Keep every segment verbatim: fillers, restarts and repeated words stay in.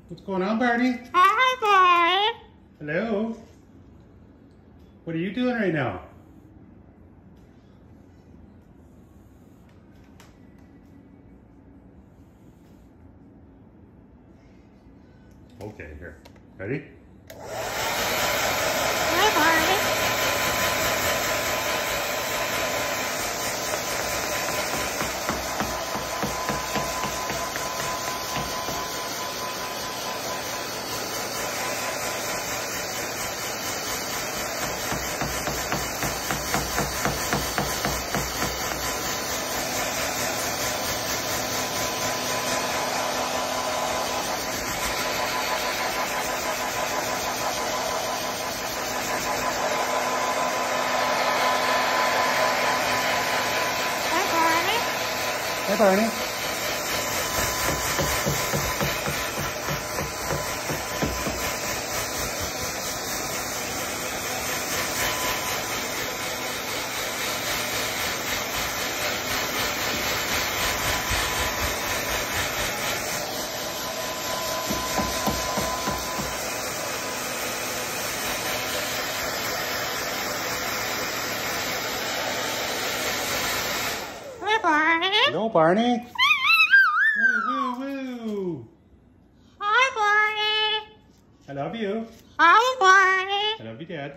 What's going on, Barney? Hi, Barney. Hello. What are you doing right now? Okay, here. Ready? Hi, Barney. Hi, Barney. Hi, Barney. Hello, Barney. Woo, woo, woo. Hi, Barney. I love you. Hi, Barney. I love you, Dad.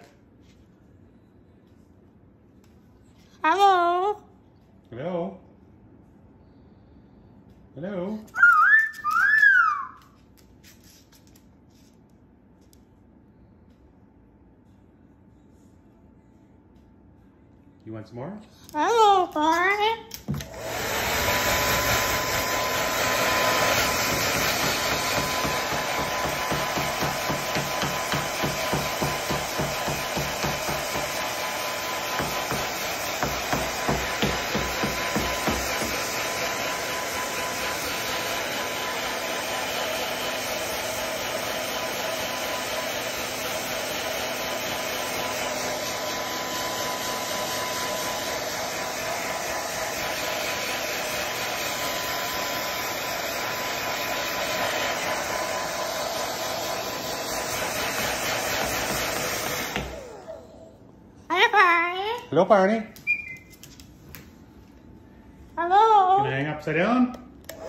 Hello. Hello. Hello. You want some more? Hello, Barney. Hi, Barney. Hello, Barney. Hello. Gonna hang upside down?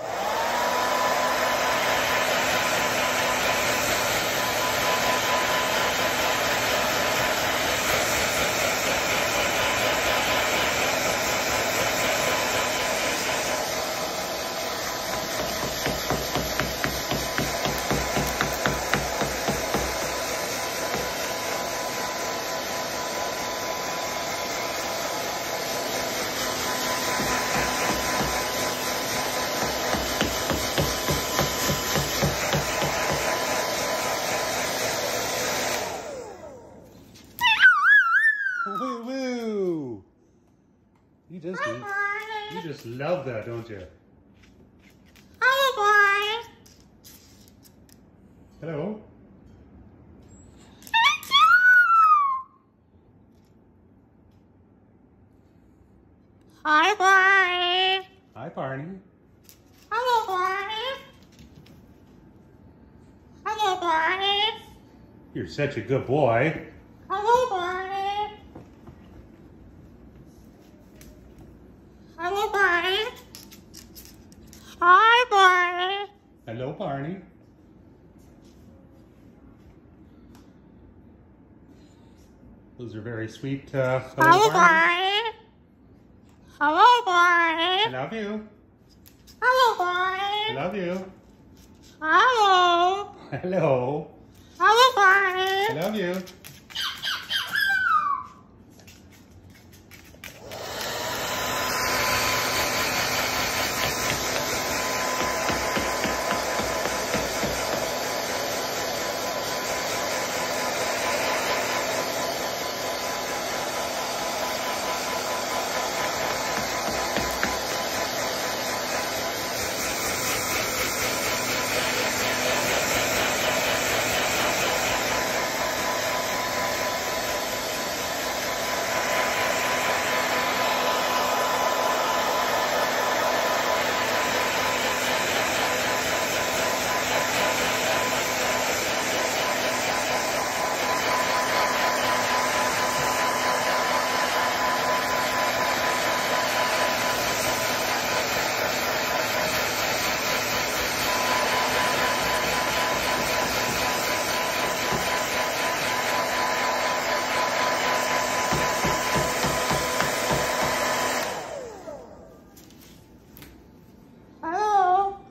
Woo, woo. You just, Hi, Barney. you just love that, don't you? Hello, Barney. Hello. Hi, Barney. Hi, Barney. Hello, Barney. Hello, Barney. You're such a good boy. Hello, Barney. Hello, Barney. Hi, Barney. Hello, Barney. Those are very sweet. Uh, Hello, Barney. Barney. Hello, I Barney. love you. Hello, I Barney. love you. Hello. Hello. Hello, I Barney. love you.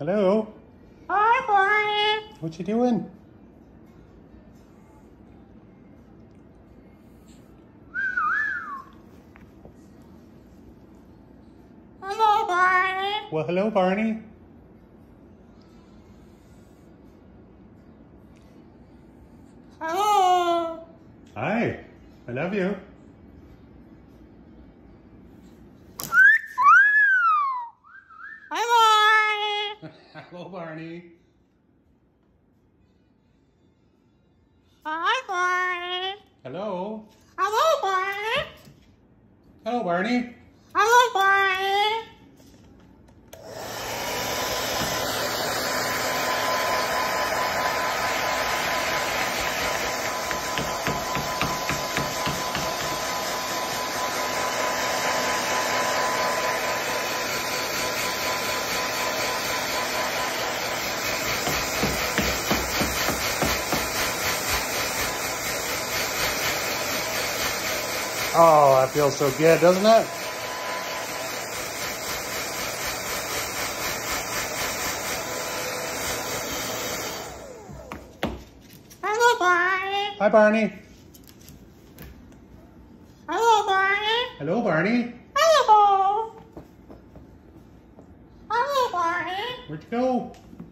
Hello. Hi, Barney. What you doing? Hello, Barney. Well, hello, Barney. Hello. Hi. I love you. Hi, Barney. Hello, Barney. Hi, Barney. Hello. Hello, Barney. Hello, Barney. Hello, Barney. Oh, that feels so good, doesn't it? Hello, Barney. Hi, Barney. Hello, Barney. Hello, Barney. Hello. Hello, Barney. Where'd you go?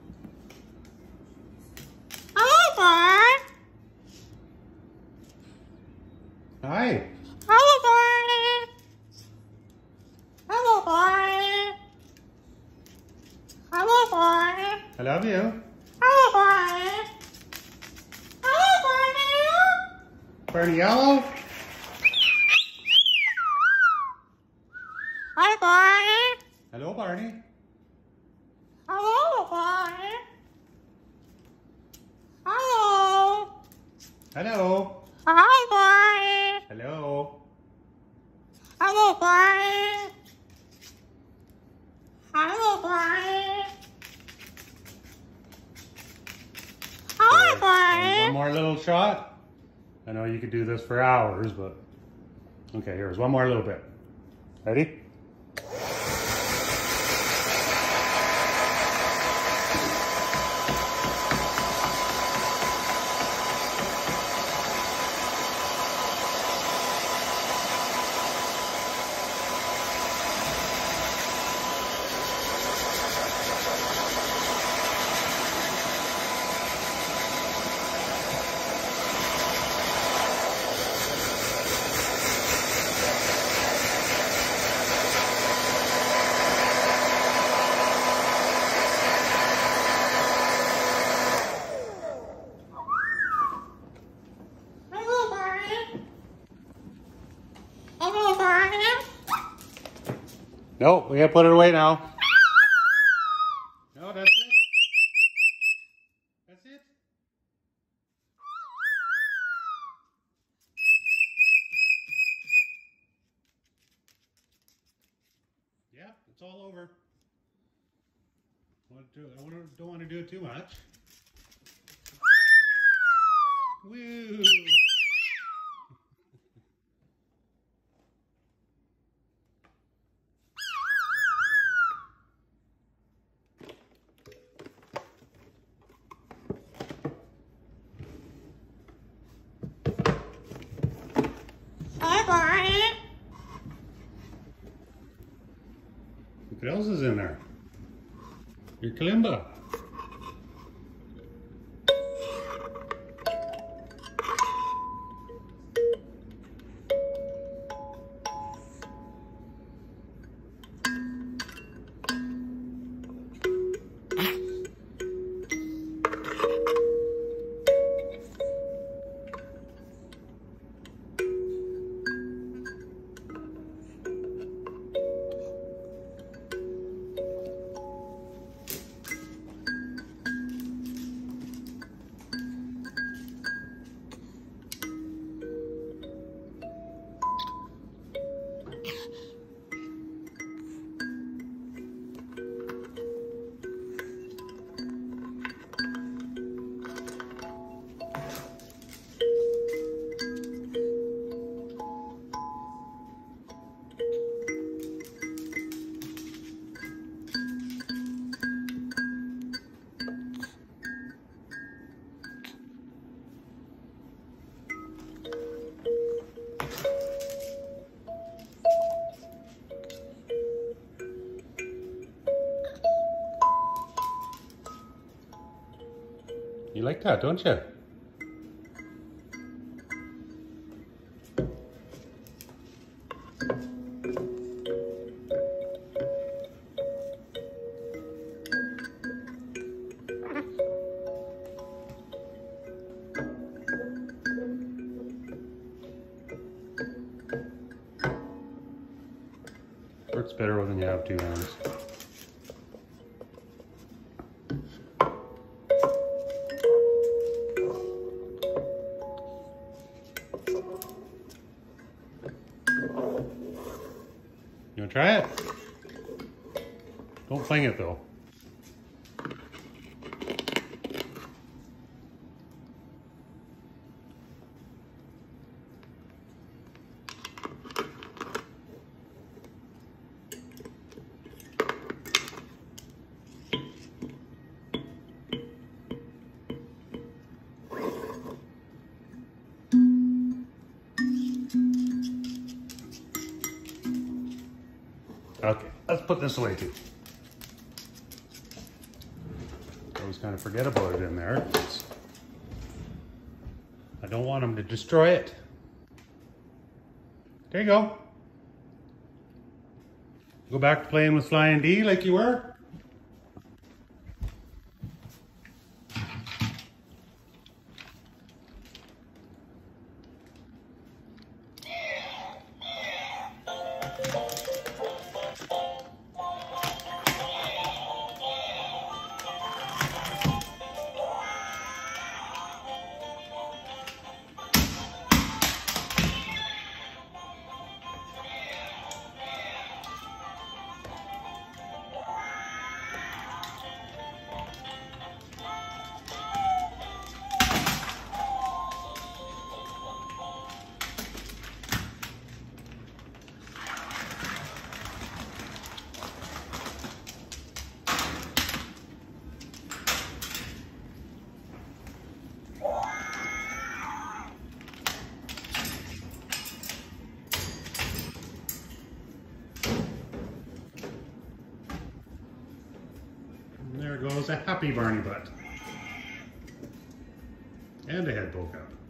Hello, Barney. Hi. Hello, Barney. Hello, Barney. Hello, Barney. I love you. Hello, Barney. Hello, Barney. Barney Yellow. Hi, Barney. Hello, Barney. Hello, Barney. Hello. Hello. Hi, Barney. Hello. Hello, Barney. Hello, Barney. Hi, Okay, Barney. One more little shot. I know you could do this for hours, but okay, here's one more little bit. Ready? Hello, Barney. Hello, Barney. Nope, we gotta put it away now. No, that's it. That's it. Yeah, it's all over. I want to do it. I want to, don't want to do it too much. Woo! Hi, Barney. What else is in there? Your kalimba. You like that, don't you? Works better when you have two hands. You wanna try it? Don't fling it though. Okay, let's put this away too. Always kind of forget about it in there. I don't want them to destroy it. There you go. Go back to playing with Flying D like you were. There goes a happy Barney butt. And a head poke up.